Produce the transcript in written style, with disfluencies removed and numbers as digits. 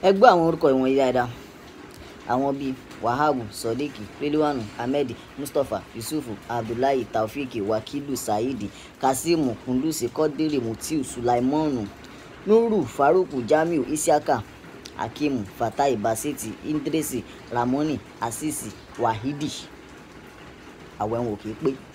ẹ gbọ́ àwọn orúkọ ìwọ̀nyí dáadáa. Àwọn bíi Wahabu, Sodiq, Rilwanu, Ahmed, Mustapha, Yusufu, Abdullahi, Taofiki, Wakilu, Saidi, Kasimu, Kundusi, Kodiri, Mutiu, Sulaimonu, Nuru, Faruku, Jamiu, Isiaka, Hakimu, Fatai, Basiti, Idrisi, Ramoni, Asisi, Wahidi. Àwọn ẹ̀wọ̀n kì í pé.